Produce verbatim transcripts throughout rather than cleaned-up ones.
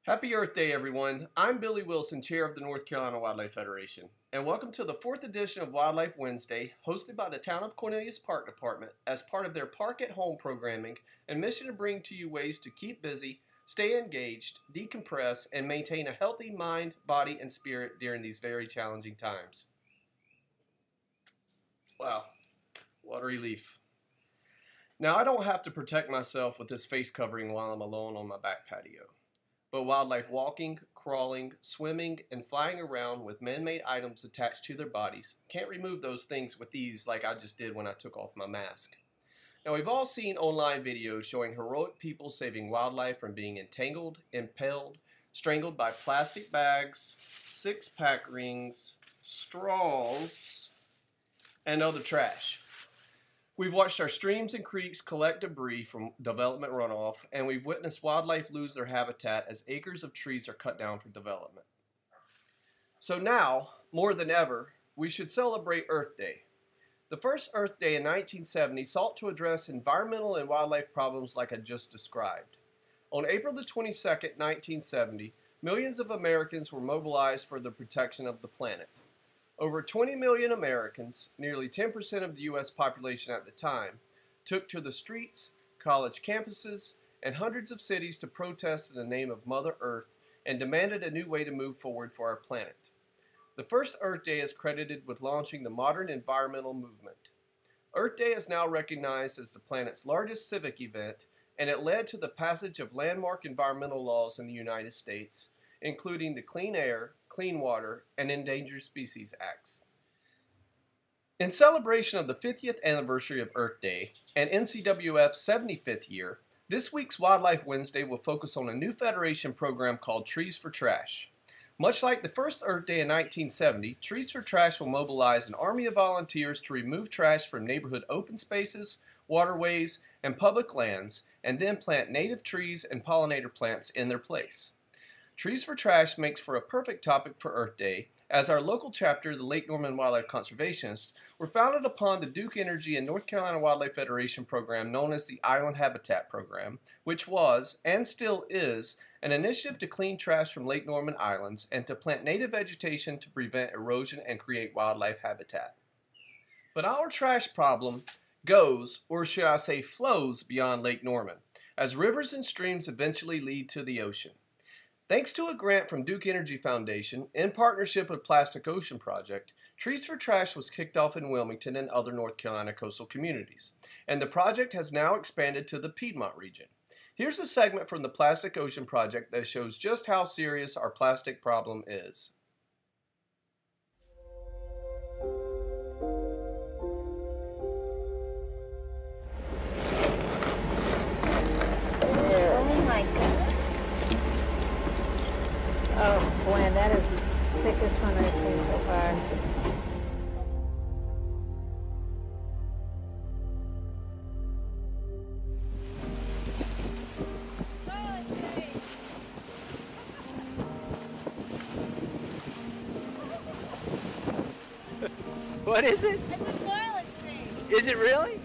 Happy Earth Day, everyone. I'm Billy Wilson, Chair of the North Carolina Wildlife Federation, and welcome to the fourth edition of Wildlife Wednesday, hosted by the Town of Cornelius Park Department as part of their Park at Home programming and mission to bring to you ways to keep busy, stay engaged, decompress, and maintain a healthy mind, body, and spirit during these very challenging times. Wow, what a relief. Now, I don't have to protect myself with this face covering while I'm alone on my back patio. But wildlife walking, crawling, swimming, and flying around with man-made items attached to their bodies can't remove those things with ease like I just did when I took off my mask. Now, we've all seen online videos showing heroic people saving wildlife from being entangled, impaled, strangled by plastic bags, six-pack rings, straws, and other trash. We've watched our streams and creeks collect debris from development runoff, and we've witnessed wildlife lose their habitat as acres of trees are cut down for development. So now, more than ever, we should celebrate Earth Day. The first Earth Day in nineteen seventy sought to address environmental and wildlife problems like I just described. On April the twenty-second, nineteen seventy, millions of Americans were mobilized for the protection of the planet. Over twenty million Americans, nearly ten percent of the U S population at the time, took to the streets, college campuses, and hundreds of cities to protest in the name of Mother Earth and demanded a new way to move forward for our planet. The first Earth Day is credited with launching the modern environmental movement. Earth Day is now recognized as the planet's largest civic event, and it led to the passage of landmark environmental laws in the United States, including the Clean Air, Clean Water, and Endangered Species Acts. In celebration of the fiftieth anniversary of Earth Day and N C W F's seventy-fifth year, this week's Wildlife Wednesday will focus on a new Federation program called Trees for Trash. Much like the first Earth Day in nineteen seventy, Trees for Trash will mobilize an army of volunteers to remove trash from neighborhood open spaces, waterways, and public lands, and then plant native trees and pollinator plants in their place. Trees for Trash makes for a perfect topic for Earth Day, as our local chapter, the Lake Norman Wildlife Conservationists, were founded upon the Duke Energy and North Carolina Wildlife Federation program known as the Island Habitat Program, which was, and still is, an initiative to clean trash from Lake Norman islands and to plant native vegetation to prevent erosion and create wildlife habitat. But our trash problem goes, or should I say flows, beyond Lake Norman, as rivers and streams eventually lead to the ocean. Thanks to a grant from Duke Energy Foundation, in partnership with Plastic Ocean Project, Trees for Trash was kicked off in Wilmington and other North Carolina coastal communities, and the project has now expanded to the Piedmont region. Here's a segment from the Plastic Ocean Project that shows just how serious our plastic problem is. Oh, boy, that is the sickest one I've seen so far. What is it? It's a toilet seat. Is it really?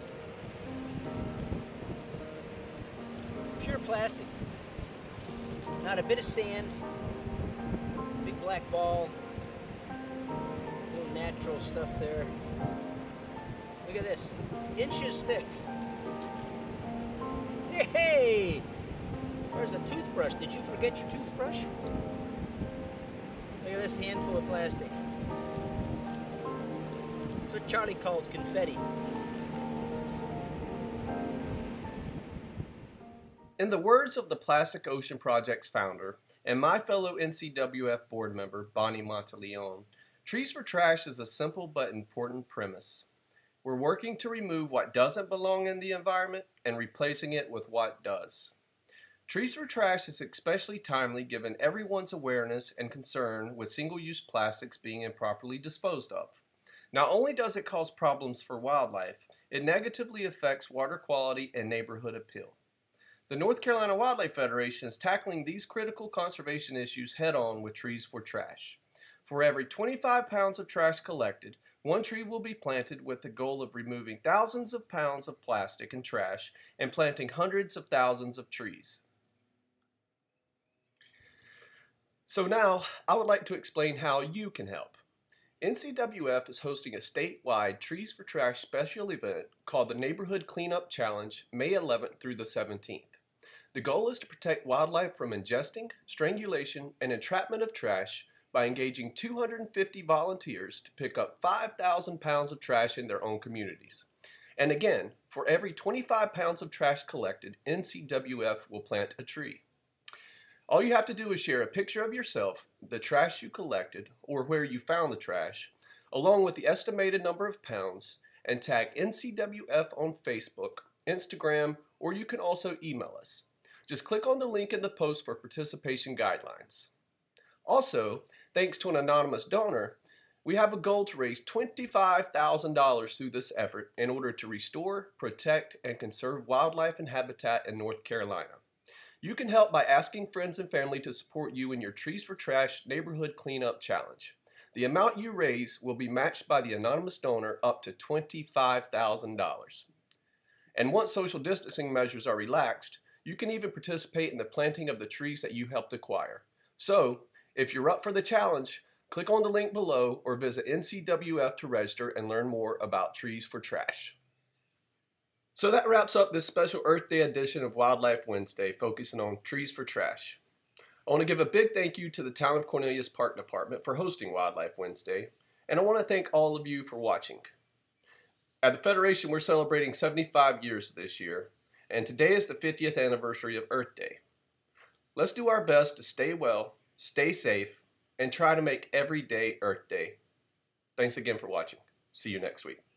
It's pure plastic. Not a bit of sand. Big black ball. Little natural stuff there. Look at this. Inches thick. Hey! Where's a toothbrush? Did you forget your toothbrush? Look at this handful of plastic. That's what Charlie calls confetti. In the words of the Plastic Ocean Project's founder and my fellow N C W F board member, Bonnie Monteleone, Trees for Trash is a simple but important premise. We're working to remove what doesn't belong in the environment and replacing it with what does. Trees for Trash is especially timely given everyone's awareness and concern with single-use plastics being improperly disposed of. Not only does it cause problems for wildlife, it negatively affects water quality and neighborhood appeal. The North Carolina Wildlife Federation is tackling these critical conservation issues head-on with Trees for Trash. For every twenty-five pounds of trash collected, one tree will be planted with the goal of removing thousands of pounds of plastic and trash and planting hundreds of thousands of trees. So now, I would like to explain how you can help. N C W F is hosting a statewide Trees for Trash special event called the Neighborhood Cleanup Challenge, May eleventh through the seventeenth. The goal is to protect wildlife from ingesting, strangulation, and entrapment of trash by engaging two hundred fifty volunteers to pick up five thousand pounds of trash in their own communities. And again, for every twenty-five pounds of trash collected, N C W F will plant a tree. All you have to do is share a picture of yourself, the trash you collected, or where you found the trash, along with the estimated number of pounds, and tag N C W F on Facebook, Instagram, or you can also email us. Just click on the link in the post for participation guidelines. Also, thanks to an anonymous donor, we have a goal to raise twenty-five thousand dollars through this effort in order to restore, protect, and conserve wildlife and habitat in North Carolina. You can help by asking friends and family to support you in your Trees for Trash Neighborhood Cleanup Challenge. The amount you raise will be matched by the anonymous donor up to twenty-five thousand dollars. And once social distancing measures are relaxed, you can even participate in the planting of the trees that you helped acquire. So, if you're up for the challenge, click on the link below or visit N C W F to register and learn more about Trees for Trash. So that wraps up this special Earth Day edition of Wildlife Wednesday, focusing on Trees for Trash. I want to give a big thank you to the Town of Cornelius Park Department for hosting Wildlife Wednesday, and I want to thank all of you for watching. At the Federation, we're celebrating seventy-five years this year, and today is the fiftieth anniversary of Earth Day. Let's do our best to stay well, stay safe, and try to make every day Earth Day. Thanks again for watching. See you next week.